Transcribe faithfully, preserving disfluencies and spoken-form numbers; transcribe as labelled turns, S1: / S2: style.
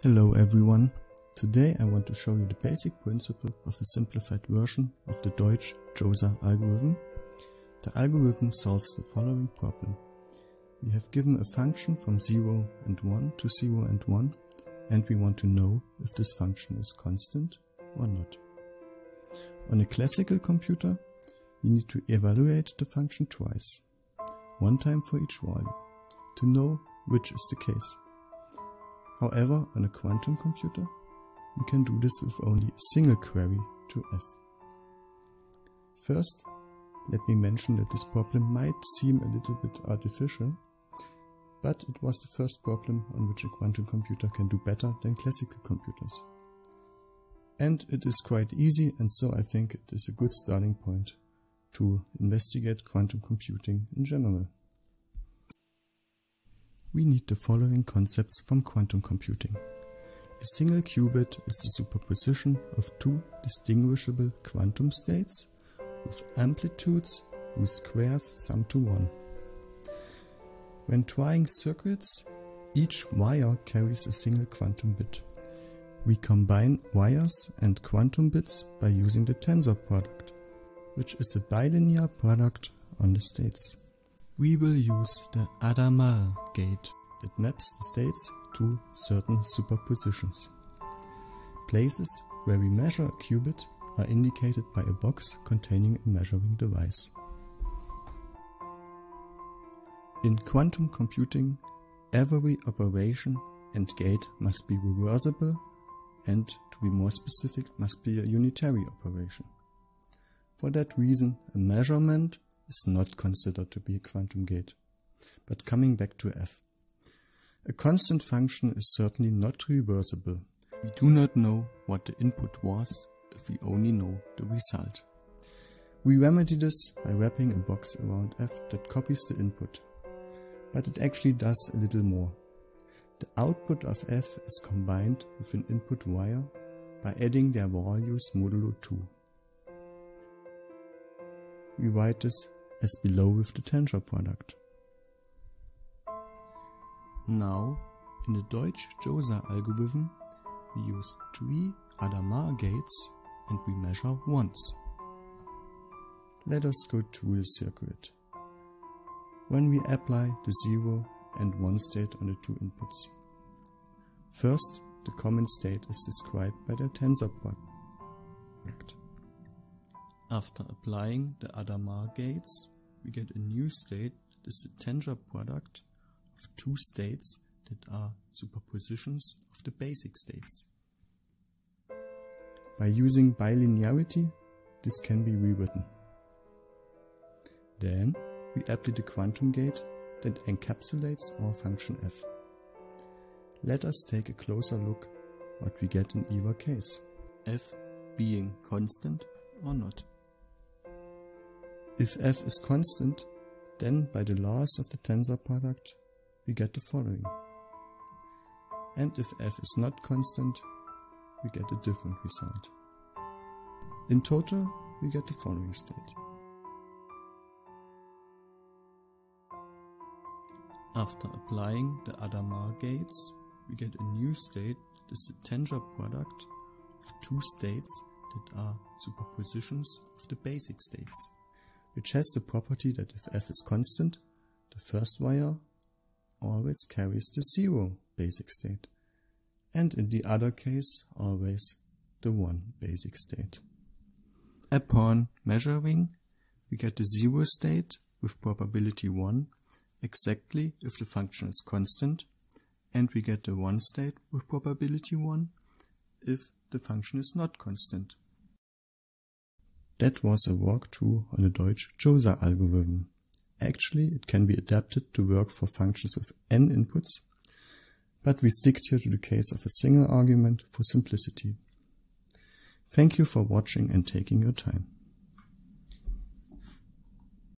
S1: Hello everyone, today I want to show you the basic principle of a simplified version of the Deutsch-Jozsa algorithm. The algorithm solves the following problem. We have given a function from zero and one to zero and one, and we want to know if this function is constant or not. On a classical computer, we need to evaluate the function twice, one time for each value, to know which is the case. However, on a quantum computer, we can do this with only a single query to f. First, let me mention that this problem might seem a little bit artificial, but it was the first problem on which a quantum computer can do better than classical computers. And it is quite easy, and so I think it is a good starting point to investigate quantum computing in general. We need the following concepts from quantum computing. A single qubit is the superposition of two distinguishable quantum states with amplitudes whose squares sum to one. When trying circuits, each wire carries a single quantum bit. We combine wires and quantum bits by using the tensor product, which is a bilinear product on the states. We will use the Hadamard gate that maps the states to certain superpositions. Places where we measure a qubit are indicated by a box containing a measuring device. In quantum computing, every operation and gate must be reversible and, to be more specific, must be a unitary operation. For that reason, a measurement is not considered to be a quantum gate. But coming back to f. A constant function is certainly not reversible. We do not know what the input was if we only know the result. We remedy this by wrapping a box around f that copies the input. But it actually does a little more. The output of f is combined with an input wire by adding their values modulo two. We write this as below with the tensor product. Now, in the Deutsch-Jozsa algorithm, we use three Hadamard gates and we measure once. Let us go through the circuit. When we apply the zero and one state on the two inputs. First, the common state is described by the tensor product. After applying the Hadamard gates, we get a new state that is the tensor product of two states that are superpositions of the basic states. By using bilinearity, this can be rewritten. Then we apply the quantum gate that encapsulates our function f. Let us take a closer look what we get in either case, f being constant or not. If f is constant, then by the laws of the tensor product, we get the following. And if f is not constant, we get a different result. In total, we get the following state. After applying the Hadamard gates, we get a new state that is the tensor product of two states that are superpositions of the basic states, which has the property that if f is constant, the first wire always carries the zero basic state, and in the other case always the one basic state. Upon measuring, we get the zero state with probability one exactly if the function is constant, and we get the one state with probability one if the function is not constant. That was a walkthrough on the Deutsch-Jozsa algorithm. Actually, it can be adapted to work for functions with n inputs, but we stick here to the case of a single argument for simplicity. Thank you for watching and taking your time.